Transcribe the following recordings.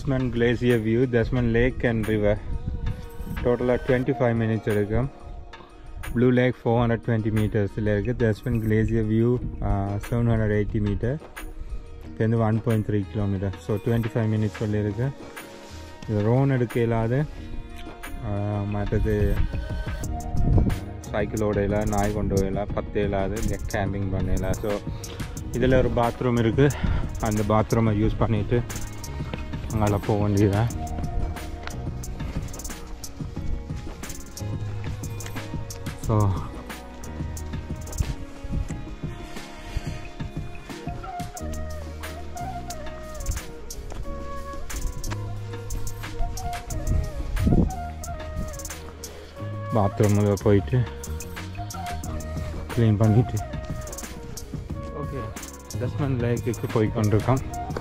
Desmond Glacier view, Desmond Lake and river. Total 25 minutes இருக்கும். Blue Lake 420 meters இருக்கு. Desmond Glacier view 780 meter. இது 1.3 kilometer. So 25 minutes இருக்கு. இது Ron எடுக்க இல்லாத மற்றது சைக்கிள் ஓடையில நாய் கொண்டு போயில பத்து இல்லாத கேம்பிங் பண்ணல. ஸோ இதில் ஒரு பாத்ரூம் இருக்குது. அந்த பாத்ரூமை யூஸ் பண்ணிவிட்டு அங்கே போக வேண்டியதான். ஸோ பாத்ரூமில் போயிட்டு க்ளீன் பண்ணிவிட்டு ஓகே டஸ்மண்ட் லேக்குக்கு போய் கொண்டிருக்கோம்.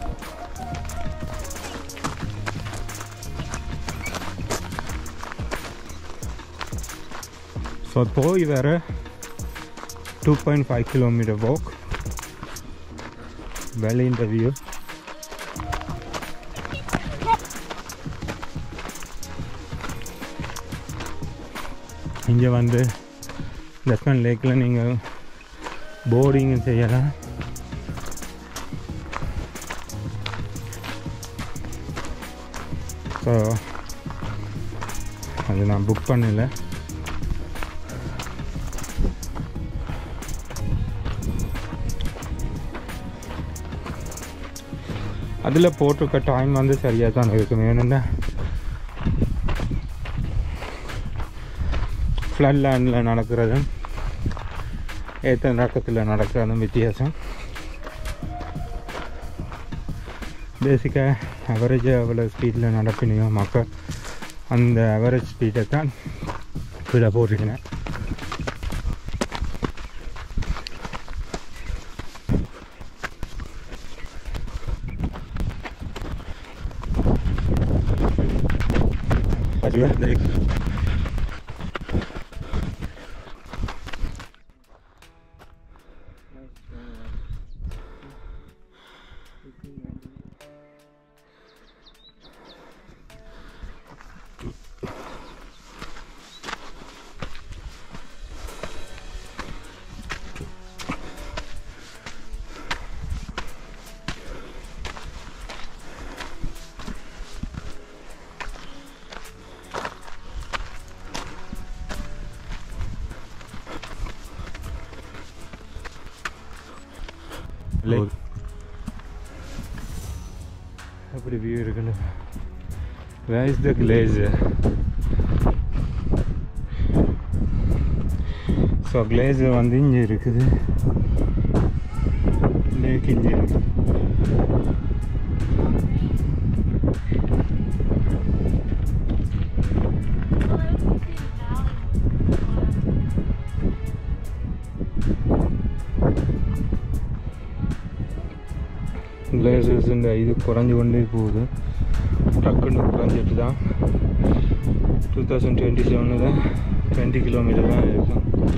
ஸோ போய் வேறு 2.5 kilometer walk. Valley in the view. இங்கே வந்து டஸ்மண்ட் லேக்கில் நீங்கள் போர்டிங் செய்யலாம். ஸோ அது நான் புக் பண்ணல. அதில் போட்டிருக்க டைம் வந்து சரியாக தான் இருக்கும். வேணும்னா ஃப்ளட் லேண்டில் நடக்கிறதும் ஏற்ற நடக்கத்தில் நடக்கிறதும் வித்தியாசம். பேசிக்காக அவரேஜாக எவ்வளோ ஸ்பீடில் நடப்பினையோ மக்கள் அந்த அவரேஜ் ஸ்பீடை தான் கீழே போட்டிருக்கேன். அப்படி வியூ இருக்குன்னு. Where is the glacier? So glacier வந்து இங்கே இருக்குது. லேக் இங்கே இருக்குது. கிளேசியர்ஸ் இந்த இது குறைஞ்சி கொண்டே போகுது. டக்குன்னு குறைஞ்சிட்டு தான் 2027 தான் 20 கிலோமீட்டர் தான் இருக்கும்.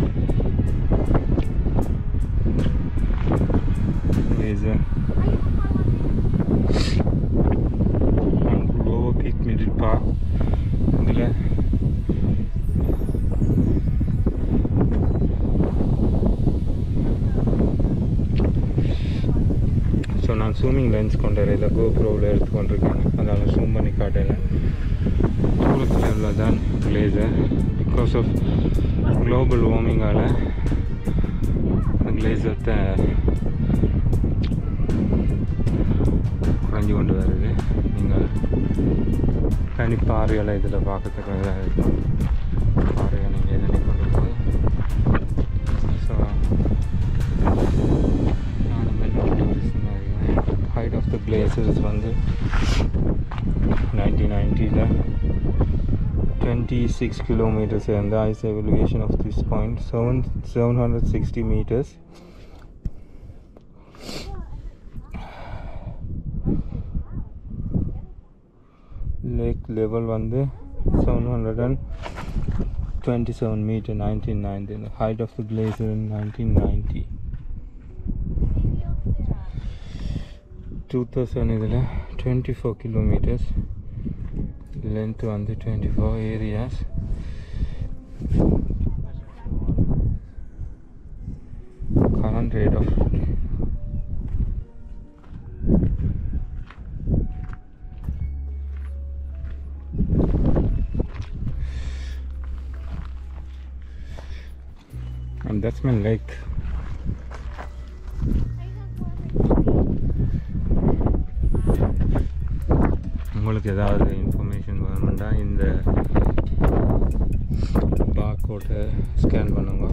Glacier and Lower Peak Middle Park. இதில் ஸோ நான் ஜூமிங் லென்ஸ் கொண்டாடையில் கோப்ரோவில் எடுத்து கொண்டிருக்கேன். அதனால் ஜூம் பண்ணி காட்டல. தூரத்தில் உள்ளதான் கிளேசியர். பிகாஸ் ஆஃப் குளோபல் வார்மிங்கால் கிளேசியர்த்தை குறைஞ்சி கொண்டு வருது. நீங்கள் தனி பாறைகளை இதில் பார்க்கறதுக்காக இருக்கும். பாறையை நீங்கள் எதனை கொண்டு போகுது. So height of the glaciers வந்து 1990 26 kilometers and the ice elevation of this point 760 meters. Lake level வந்து 727 meter 1990. The height of the glacier in 1990. 2000 இதில் 24 kilometers length on the 24 areas. Current rate of and that's my lake. உங்களுக்கு ஏதாவது information வேணும்னா இந்த பார்கோடை scan பண்ணுங்க.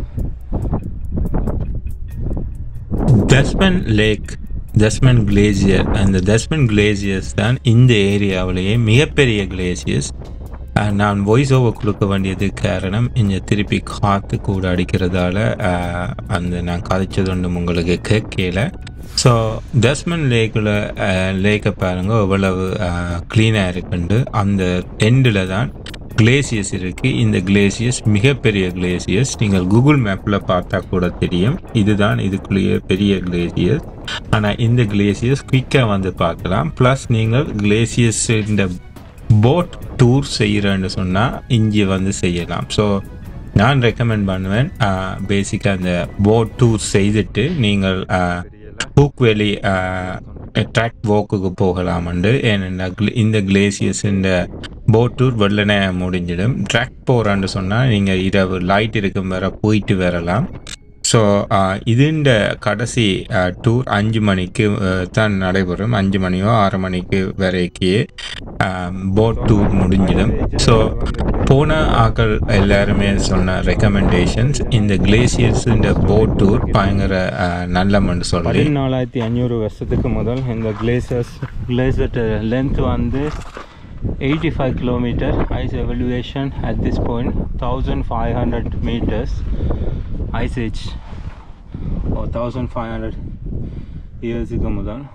Desmond Lake, Desmond Glacier and the Desmond Glaciers தான் இந்த ஏரியாவிலேயே மிகப்பெரிய கிளேசியர்ஸ். நான் வாய்ஸ் ஓவர் கொடுக்க வேண்டியது காரணம் இங்கே திருப்பி காற்று கூட அடிக்கிறதால அந்த நான் கதைச்சது ஒன்றும் உங்களுக்கு கேட்கல. ஸோ டெஸ்மண்ட் லேக்கை பாருங்க எவ்வளவு க்ளீனாக இருக்குண்டு. அந்த எண்டில் தான் கிளேசியர்ஸ் இருக்குது. இந்த கிளேசியர்ஸ் மிகப்பெரிய கிளேசியர்ஸ். நீங்கள் கூகுள் மேப்பில் பார்த்தா கூட தெரியும் இதுதான் இதுக்குள்ளேயே பெரிய கிளேசியர்ஸ். ஆனால் இந்த கிளேசியர்ஸ் குயிக்காக வந்து பார்க்கலாம். ப்ளஸ் நீங்கள் கிளேசியர்ஸ் இந்த போட் டூர் செய்கிறேன்னு சொன்னால் இங்கே வந்து செய்யலாம். ஸோ நான் ரெக்கமெண்ட் பண்ணுவேன் பேசிக்காக அந்த போட் டூர் செய்துட்டு நீங்கள் ஹூக் வேலி ட்ராக் வாக்குக்கு போகலாமண்டு. ஏன்னா இந்த கிளேசியர்ஸ் இந்த போட் டூர் வெள்ளனே முடிஞ்சிடும். ட்ராக் போகிறான்னு சொன்னால் நீங்கள் இரவு லைட் இருக்கும் வர போயிட்டு வரலாம். ஸோ இதுண்ட கடைசி டூர் 5 மணிக்கு தான் நடைபெறும். 5 மணியோ 6 மணிக்கு வரைக்கே போட் டூர் முடிஞ்சிடும். ஸோ போன ஆக்கள் எல்லாருமே சொன்ன ரெக்கமெண்டேஷன்ஸ் இந்த கிளேசியர்ஸ் இந்த போட் டூர் பயங்கர நல்லமன்னு சொல்லி 4500 வருஷத்துக்கு முதல் இந்த கிளேசியர் லென்த் வந்து 85 kilometer. Ice evaluation at this point 1500 meters ice age or 1500 years ago முதல்.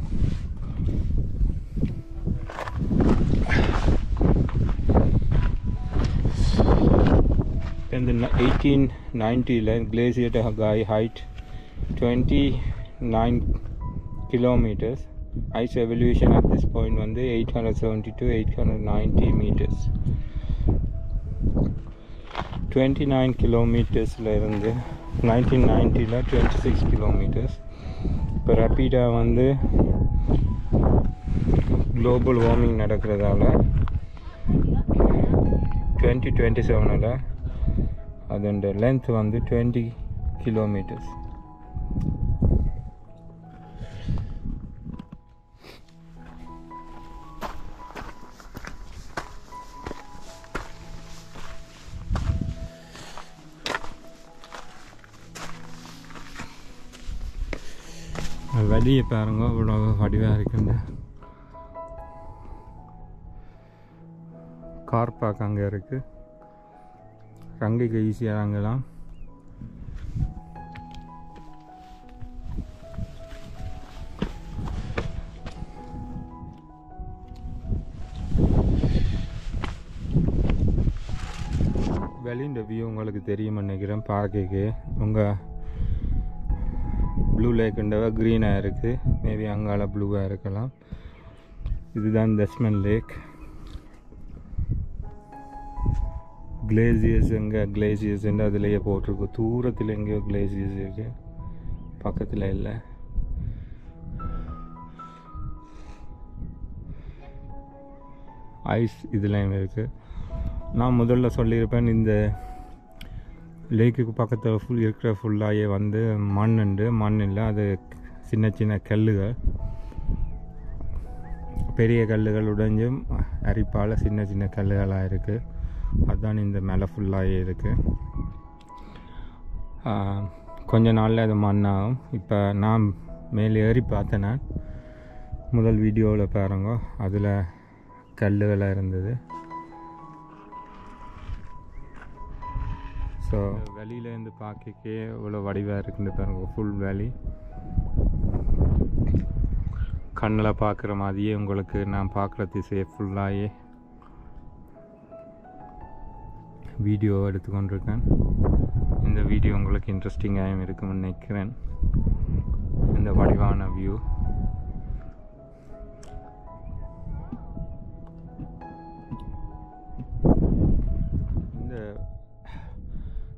In the 1890 glacier height 29 kilometers. Ice evolution at this point வந்து 870 to 890 meters. 29 கிலோமீட்டர்ஸில் இருந்து 1990 26 கிலோமீட்டர்ஸ். இப்போ ரப்பீடாக வந்து குளோபல் வார்மிங் நடக்கிறதால 2027 அதோட லென்த் வந்து 20 கிலோமீட்டர்ஸ். வெளியே பாருங்க இவ்வளோ வடிவாக இருக்குங்க. கார் பார்க் அங்கே இருக்குது. ரங்கைக்கு ஈஸியாக அங்கெல்லாம் வெளியின் வியூ உங்களுக்கு தெரியும் நினைக்கிறேன். பார்க்குக்கு உங்கள் ப்ளூ லேக்குண்டவ க்ரீனாக இருக்குது. மேபி அங்கால ப்ளூவாக இருக்கலாம். இதுதான் டெஸ்மண்ட் லேக். கிளேசியர்ஸ் எங்கே கிளேசியர்ஸ்ன்னு அதுலேயே போட்டிருக்கு. தூரத்தில் எங்கேயோ கிளேசியர்ஸ் இருக்குது, பக்கத்தில் இல்லை. ஐஸ் இதுலேயும் இருக்குது. நான் முதல்ல சொல்லியிருப்பேன் இந்த லேக்குக்கு பக்கத்தில் இருக்கிற ஃபுல்லாகவே வந்து மண் இல்லை, அது சின்ன சின்ன கல்லுகள், பெரிய கல்லுகள் உடைஞ்சும் அரிப்பால் சின்ன சின்ன கல்லுகளாக இருக்குது. அதுதான் இந்த மேலே ஃபுல்லாகவே இருக்குது. கொஞ்ச நாளில் அது மண்ணாகும். இப்போ நான் மேலே ஏறி பார்த்தேன். நான் முதல் வீடியோவில் பாருங்க, அதில் கல்லுகளாக இருந்தது. ஸோ வெளியிலேருந்து பார்க்கவே இவ்வளோ வடிவாக இருக்குன்னு பாருங்க. ஃபுல் வேலி கண்ணில் பார்க்குற மாதிரியே உங்களுக்கு நான் பார்க்குற திசையை ஃபுல்லாகவே வீடியோ எடுத்துக்கொண்டிருக்கேன். இந்த வீடியோ உங்களுக்கு இன்ட்ரெஸ்டிங்காகவும் இருக்கும்னு நினைக்கிறேன். இந்த வடிவான வியூ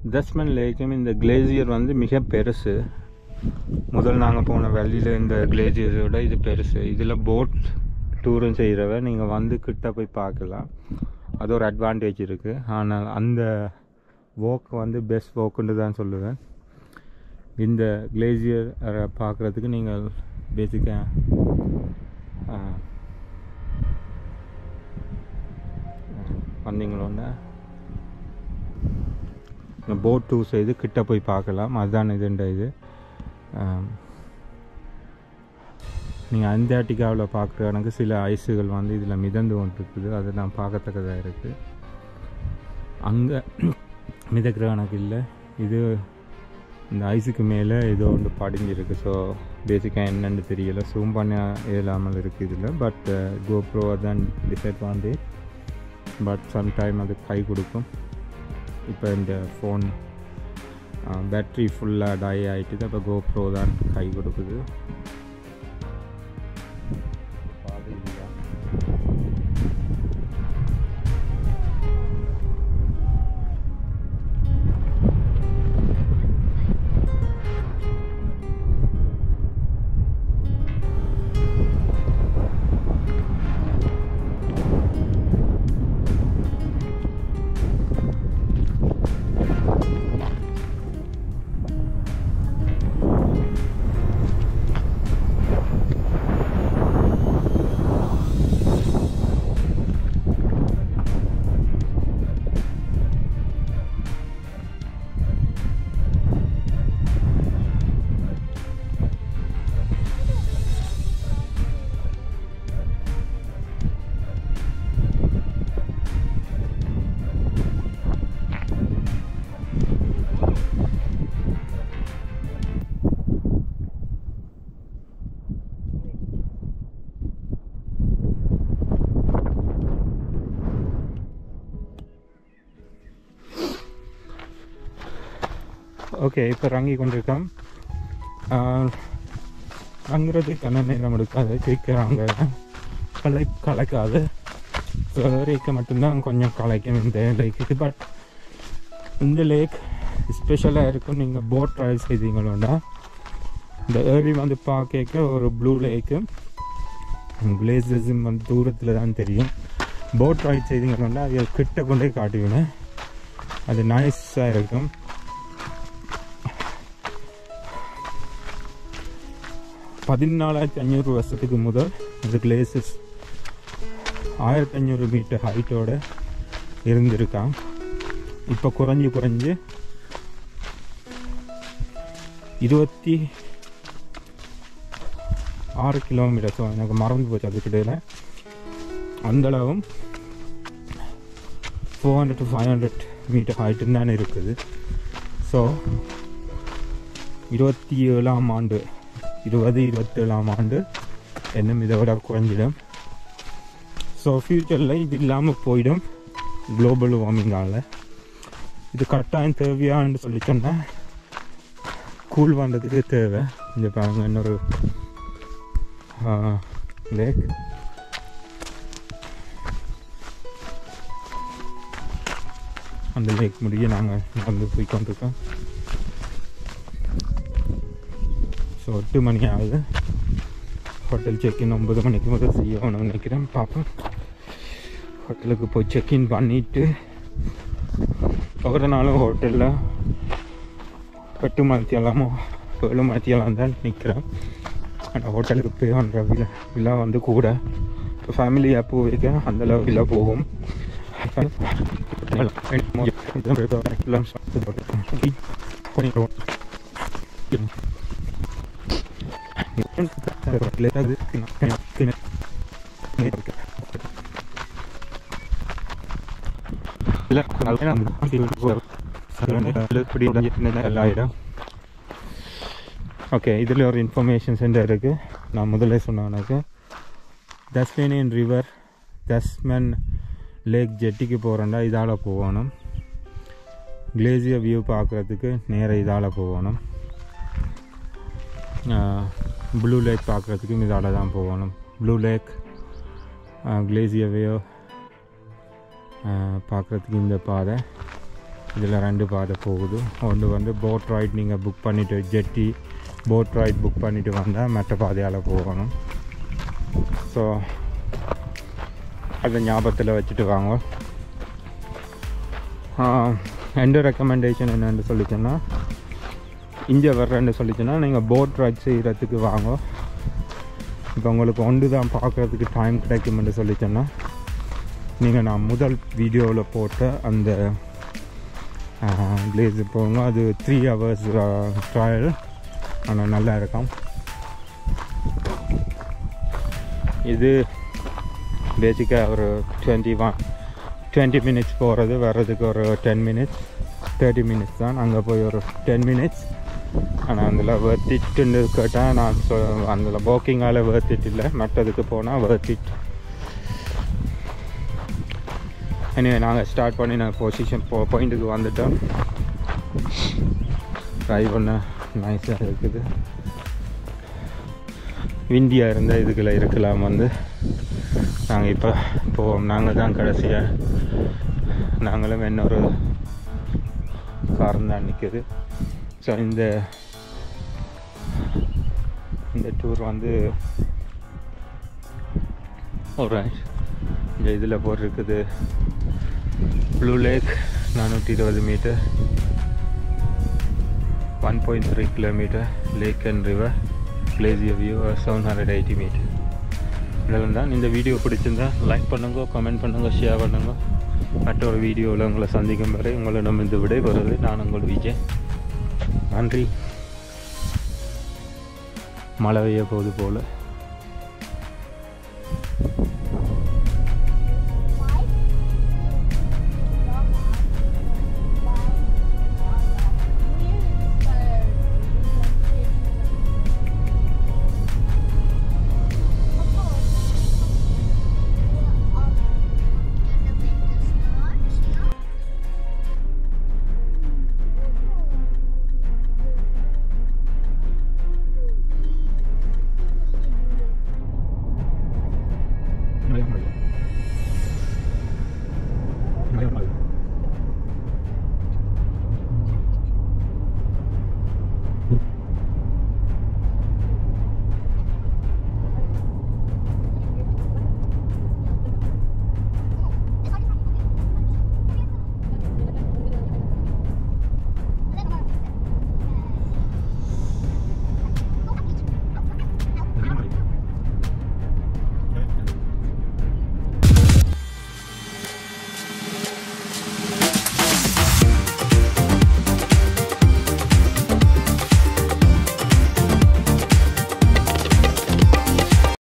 தஸ்மன் லேக்கும் இந்த கிளேசியர் வந்து மிக பெருசு. முதல் நாங்கள் போன வழியில் இந்த கிளேசியரோட இது பெருசு. இதில் போட் டூரும் செய்கிறவ நீங்கள் வந்து கிட்ட போய் பார்க்கலாம். அது ஒரு அட்வான்டேஜ் இருக்குது. ஆனால் அந்த வாக் வந்து பெஸ்ட் வாக்குன்னு தான் சொல்லுவேன். இந்த கிளேசியர் பார்க்குறதுக்கு நீங்கள் பேசிக்காக வந்தீங்களோன்னா போட் டூர் செய்து கிட்ட போய் பார்க்கலாம். அதுதான் இதுன்ற இது. நீங்கள் அண்டார்டிகாவில் பார்க்குற எனக்கு சில ஐஸுகள் வந்து இதில் மிதந்து கொண்டு இருக்குது. அது நான் பார்க்கத்தக்கதாக இருக்குது. அங்கே மிதக்கிற கணக்கு இல்லை. இது இந்த ஐஸுக்கு மேலே ஏதோ ஒன்று படிஞ்சிருக்கு. ஸோ பேசிக்காக என்னென்னு தெரியலை. ஜூம் பண்ண இல்லாமல் இருக்குது இதில். பட் கோப்ரோ அதான் டிஸ்அட்வான்டேஜ். பட் சம்டைம் அது கை கொடுக்கும். இப்போ இந்த ஃபோன் பேட்ரி ஃபுல்லாக டை ஆகிட்டுது. அப்போ கோப்ரோ தான் கை கொடுக்குது. ஓகே, இப்போ இறங்கி கொண்டிருக்கோம். இறங்குறதுக்கான நேரம் எடுக்காது. கேட்குறாங்க கலைக்காது. ரேக்கை மட்டும்தான் கொஞ்சம் கலைக்கும் இந்த லேக்கு. பட் இந்த லேக் ஸ்பெஷலாக இருக்கும். நீங்கள் போட் ட்ரைவ் செய்தீங்களோன்னா இந்த ஏரி வந்து பார்க்க ஒரு ப்ளூ லேக்கு கிளேசியர்ஸும் வந்து தூரத்தில் தான் தெரியும். போட் ட்ரைவ் செய்தீங்களோன்னா அது கிட்ட கொண்டே காட்டுவேன். அது நைஸாக இருக்கும். $14,500 வருஷத்துக்கு முதல் இந்த கிளேசஸ் 1500 மீட்டர் ஹைட்டோடு இருந்திருக்கான். இப்போ குறைஞ்சி 26 கிலோமீட்டர். ஸோ எனக்கு மறந்து போச்சு அதுக்கிடையில். அந்தளவும் 400 to 500 மீட்டர் ஹைட்டுன்னு தானே இருக்குது. ஸோ 27ஆம் ஆண்டு 2027ஆம் ஆண்டு இன்னும் இதை விட குறைஞ்சிடும். ஸோ ஃப்யூச்சரில் இது இல்லாமல் போயிடும் குளோபல் வார்மிங்கால். இது கட்டாயம் தேவையான்னு சொல்லி சொன்னால் கூல் பண்ணுறதுக்கு தேவை. இங்கே பாருங்க, இன்னொரு லேக். அந்த லேக் முடிய நாங்கள் நடந்து போய் கொண்டிருக்கோம். ஸோ 8 மணி ஆகுது. ஹோட்டல் செக்இன் 9 மணிக்கு முதல் செய்யணும்னு நினைக்கிறேன். பார்ப்போம். ஹோட்டலுக்கு போய் செக்இன் பண்ணிவிட்டு ஒவ்வொரு நாளும் ஹோட்டலில் 8 மணிக்கெல்லாமோ 7 மணிக்கெல்லாம் தான் நிற்கிறேன். ஆனால் ஹோட்டலுக்கு பே பண்ணுற விழா வந்து கூட. இப்போ ஃபேமிலியாக போயிருக்க அந்தளவு விழா போகும். ஓகே, இதில் ஒரு இன்ஃபர்மேஷன் சென்டர் இருக்குது. நான் முதல்ல சொன்னேன் தஸ்மேனியன் ரிவர் தஸ்மன் லேக் ஜெட்டிக்கு போகிறோன்னா இதால் போகணும். கிளேசியர் வியூ பார்க்குறதுக்கு நேராக இதால் போகணும். ப்ளூ லேக் பார்க்குறதுக்கும் இதால் தான் போகணும். ப்ளூ லேக் கிளேசியர் வியூ பார்க்குறதுக்கு இந்த பாதை. இதில் 2 பாதை போகுது. ஒன்று வந்து போட் ரைட் நீங்கள் புக் பண்ணிவிட்டு ஜெட்டி போட் ரைட் புக் பண்ணிவிட்டு வந்தால் மற்ற பாதையால் போகணும். ஸோ அதை ஞாபகத்தில் வச்சுட்டு வாங்க. எந்த ரெக்கமெண்டேஷன் என்னென்னு சொல்லிச்சோன்னா இங்கே வர்றேன்னு சொல்லிச்சோன்னா நீங்கள் போட் ரைட் செய்கிறதுக்கு வாங்க. இப்போ உங்களுக்கு ஒன்று தான் பார்க்குறதுக்கு டைம் கிடைக்கும்னு சொல்லிச்சோன்னா நீங்கள் நான் முதல் வீடியோவில் போட்ட அந்த பிளேஸு போங்க. அது 3 hours ட்ரையல், ஆனால் நல்லா இருக்கும். இது பேசிக்காக ஒரு 20 minutes போகிறது, வர்றதுக்கு ஒரு 10 minutes 30 minutes தான். அங்கே போய் ஒரு 10 minutes. ஆனால் அதில் worth it-ன்னு கேட்டால் நான் அதில் வாக்கிங்கால் worth it இல்லை, மற்றதுக்கு போனால் worth it. எனவே நாங்கள் ஸ்டார்ட் பண்ணி நாங்கள் பொசிஷன் பாயிண்ட்டுக்கு வந்துட்டோம். ட்ரைவ் பண்ண நைஸாக இருக்குது. விண்டியாக இருந்தால் இதுக்குள்ளே இருக்கலாம். வந்து நாங்கள் இப்போ போவோம். நாங்கள் தான் கடைசியாக, நாங்களும் இன்னொரு காரம் தான் நிற்குது. ஸோ இந்த டூர் வந்து ஒரு இந்த இதில் போட்டிருக்குது blue lake 420 metre, 1.3 kilometre, lake and river, glacier view 780 metre. இதெல்லாம் தான். இந்த வீடியோ பிடிச்சிருந்தா லைக் பண்ணுங்க, கமெண்ட் பண்ணுங்க, ஷேர் பண்ணுங்க. மற்றொரு வீடியோவில் உங்களை சந்திக்கும் வரை உங்களிடம் இந்த விடை வருவது நான் உங்கள் விஜய். நன்றி. மழை பெய்ய போது போல்